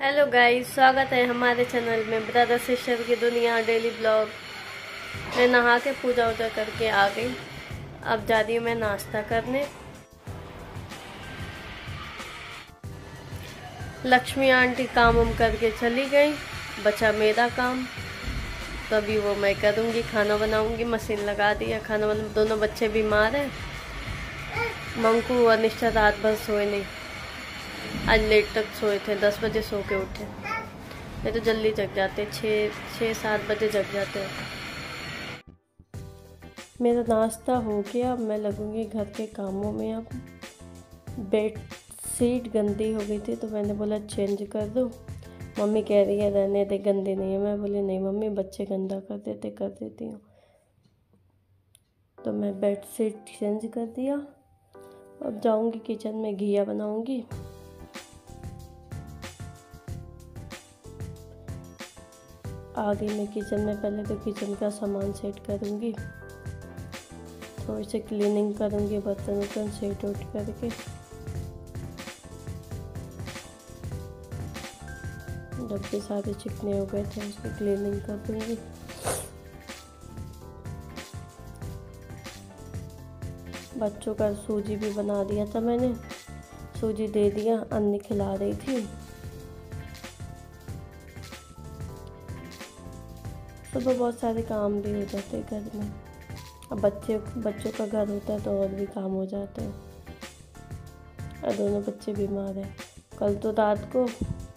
Hello guys, स्वागत है हमारे चैनल में ब्रदर सिस्टर की दुनिया डेली ब्लॉग। मैं नहा के पूजा वूजा करके आ गई। अब जा रही हूँ मैं नाश्ता करने। लक्ष्मी आंटी काम उम करके चली गई, बचा मेरा काम। तो अभी वो मैं करूँगी, खाना बनाऊँगी। मशीन लगा दी है, खाना बना। दोनों बच्चे बीमार हैं। मंकू और निश्चा रात भर सोए नहीं, आज लेट तक सोए थे। 10 बजे सो के उठे। नहीं तो जल्दी जग जाते, 6-7 बजे जग जाते हैं। मेरा नाश्ता हो गया, अब मैं लगूंगी घर के कामों में। अब बेड शीट गंदी हो गई थी तो मैंने बोला चेंज कर दो। मम्मी कह रही है रहने दे, गंदी नहीं है। मैं बोली नहीं मम्मी, बच्चे गंदा कर देते, कर देती हूँ। तो मैं बेड शीट चेंज कर दिया। अब जाऊंगी किचन में, घिया बनाऊंगी। आ गई मैं किचन में। पहले तो किचन का सामान सेट करूंगी, थोड़ी सी क्लीनिंग करूंगी, बर्तन वर्तन सेट उठ करके। डब्बे सारे चिकने हो गए थे, उसकी क्लीनिंग कर दूंगी। बच्चों का सूजी भी बना दिया था मैंने, सूजी दे दिया, अन्नी खिला रही थी। सुबह बहुत सारे काम भी हो जाते हैं घर में। अब बच्चों का घर होता है तो और भी काम हो जाते हैं। और दोनों बच्चे बीमार हैं। कल तो रात को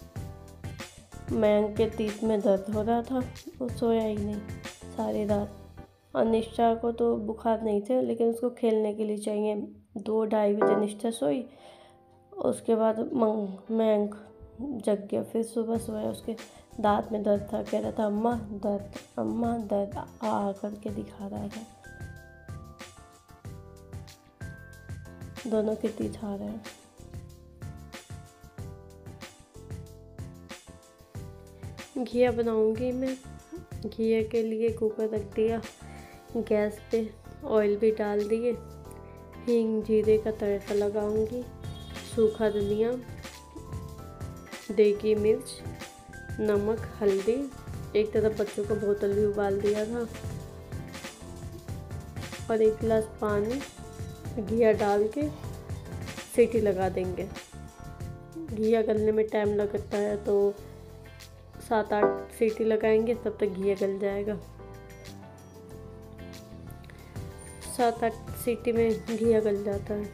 मैंग के तीत में दर्द हो रहा था, वो सोया ही नहीं सारी रात। और निष्ठा को तो बुखार नहीं थे, लेकिन उसको खेलने के लिए चाहिए। 2-2:30 बजे निष्ठा सोई, उसके बाद मैंग जग गया। फिर सुबह सोया, उसके दांत में दर्द था। कह रहा था अम्मा दर्द, अम्मा दर्द, आ करके दिखा रहा था। दोनों के तीत आ रहे हैं। घिया बनाऊंगी मैं। घिया के लिए कुकर रख दिया गैस पे, ऑयल भी डाल दिए। हींग जीरे का तड़का लगाऊंगी, सूखा धनिया, देगी मिर्च, नमक, हल्दी। एक तरफ बच्चों का बोतल भी उबाल दिया था। और 1 गिलास पानी, घिया डाल के सीटी लगा देंगे। घिया गलने में टाइम लगता है तो 7-8 सीटी लगाएंगे, तब तक घिया गल जाएगा। 7-8 सीटी में घिया गल जाता है।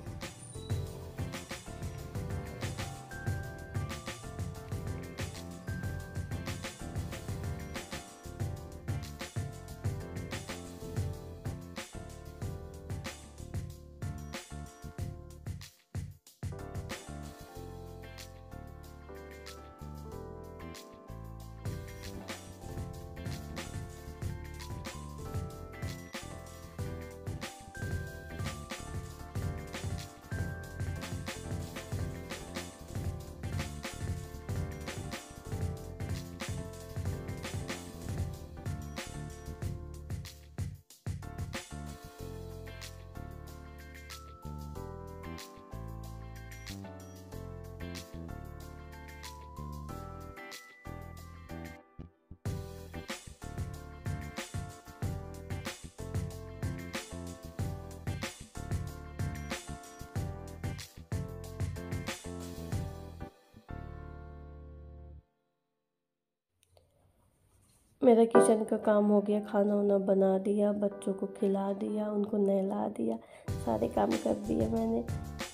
मेरा किचन का काम हो गया, खाना वाना बना दिया, बच्चों को खिला दिया, उनको नहला दिया, सारे काम कर दिए मैंने।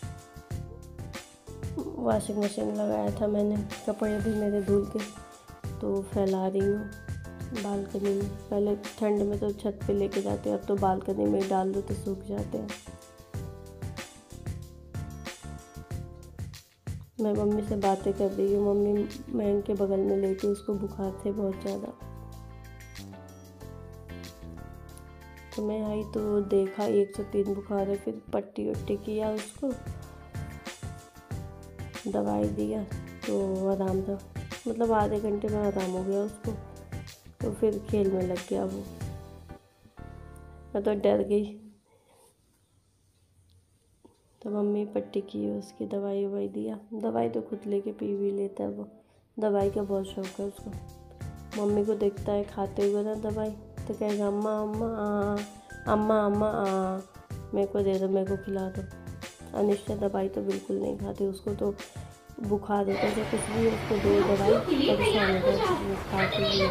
वॉशिंग मशीन लगाया था मैंने, कपड़े भी मेरे धुल के तो फैला रही हूँ बालकनी में। पहले ठंड में तो छत पे लेके जाते, अब तो बालकनी में ही डाल दो तो सूख जाते हैं। मैं मम्मी से बातें कर रही हूँ। मम्मी मैंग के बगल में लेटी, उसको बुखार थे बहुत ज़्यादा। तो मैं आई तो देखा 103 बुखार है। फिर पट्टी वट्टी किया, उसको दवाई दिया तो आराम था। मतलब आधे घंटे में आराम हो गया उसको। तो फिर खेल में लग गया वो। मैं तो डर गई। तो मम्मी पट्टी की, उसकी दवाई ववाई दिया। दवाई तो खुद लेके पी भी लेता है वो, दवाई का बहुत शौक है उसको। मम्मी को देखता है खाते हुए ना दवाई तो कहेगा अम्मा अम्मा अम्मा अम्मा मेरे को दे दो, मेरे को खिला दो। अनिष्टा दवाई तो बिल्कुल नहीं खाती, उसको तो बुखार होता है, कुछ भी उसको दो दवाई परेशान होता है खाती हुई।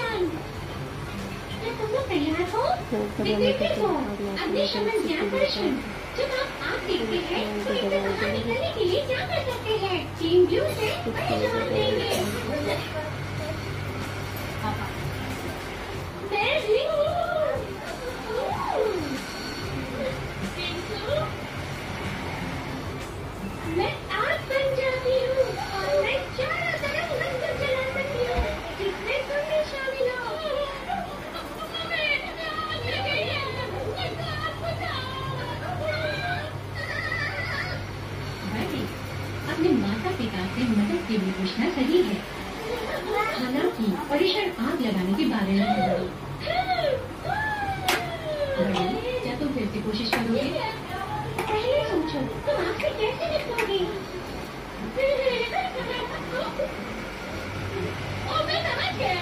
मैं आग बन जाती हूँ और मैं चारों तरफ लंगर जला सकती हूँ, जिसमें तुम भी शामिल हो। अपने माता पिता से मदद के लिए पूछना सही है, हालांकि परीक्षण आग लगाने के बारे में है। क्या तुम फिर से कोशिश करोगे? पहले सोचो तुम आग से कैसे निकलोगे। मैं समझ गया।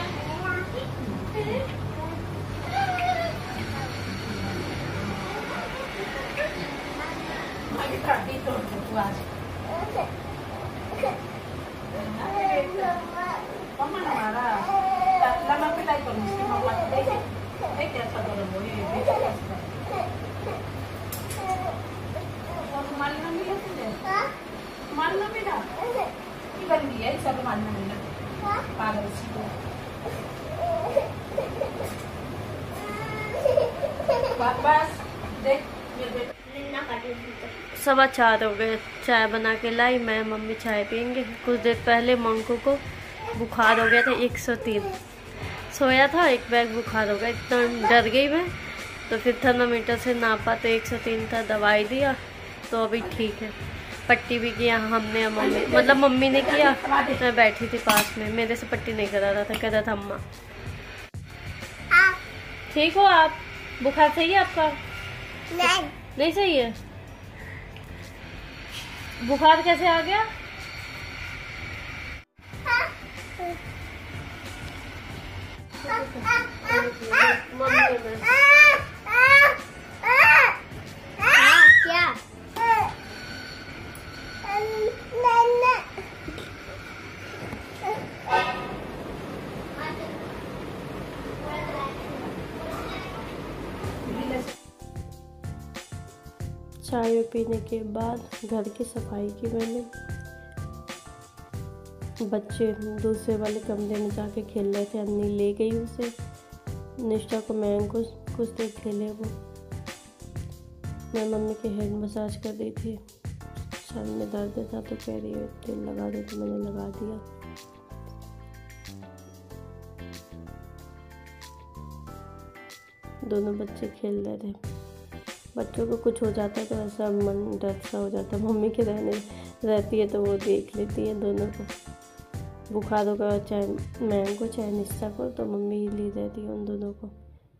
सवा 4 हो गए। चाय बना के लाई मैं, मम्मी चाय पियेंगे। कुछ देर पहले मंकू को बुखार हो गया था 103, सोया था, एक बैग बुखार हो गया, इतना डर गई मैं। तो फिर थर्मामीटर से नापा तो 103 था, दवाई दिया तो अभी ठीक है। पट्टी भी किया हमने, मम्मी मतलब मम्मी ने किया, मैं बैठी थी पास में, मेरे से पट्टी नहीं करा रहा था, कह रहा था अम्मा। ठीक हो आप? बुखार सही है आपका? नहीं सही है। बुखार कैसे आ गया? क्या? चाय पीने के बाद घर की सफाई की मैंने। बच्चे दूसरे वाले कमरे में जाके खेल रहे थे, अन्नी ले गई उसे। निष्ठा को मैं कुछ देर खेले वो। मैं मम्मी के हेड मसाज कर दी थी, सर में दर्द था तो कह रही है तेल लगा दो, तो मैंने लगा दिया। दोनों बच्चे खेल रहे थे। बच्चों को कुछ हो जाता है तो ऐसा मन डर सा हो जाता है, मम्मी के रहती है तो वो देख लेती है दोनों को। बुखार होगा चाहे मैं को चाहे निष्ठा को, तो मम्मी ही ली रहती है उन दोनों को।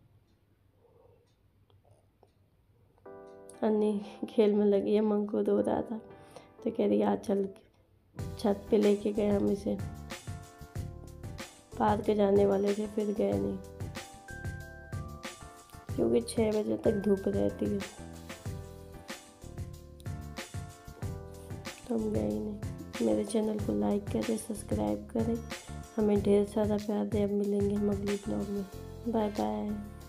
अन्नी खेल में लगी है, मंकू रो रहा था तो कह रही आज चल। छत पे लेके गए हम इसे, पार्क जाने वाले थे फिर गए नहीं, क्योंकि 6 बजे तक धूप रहती है तो हम गए ही नहीं। मेरे चैनल को लाइक करें, सब्सक्राइब करें, हमें ढेर सारा प्यार दें। अब मिलेंगे हम अगली ब्लॉग में। Bye bye.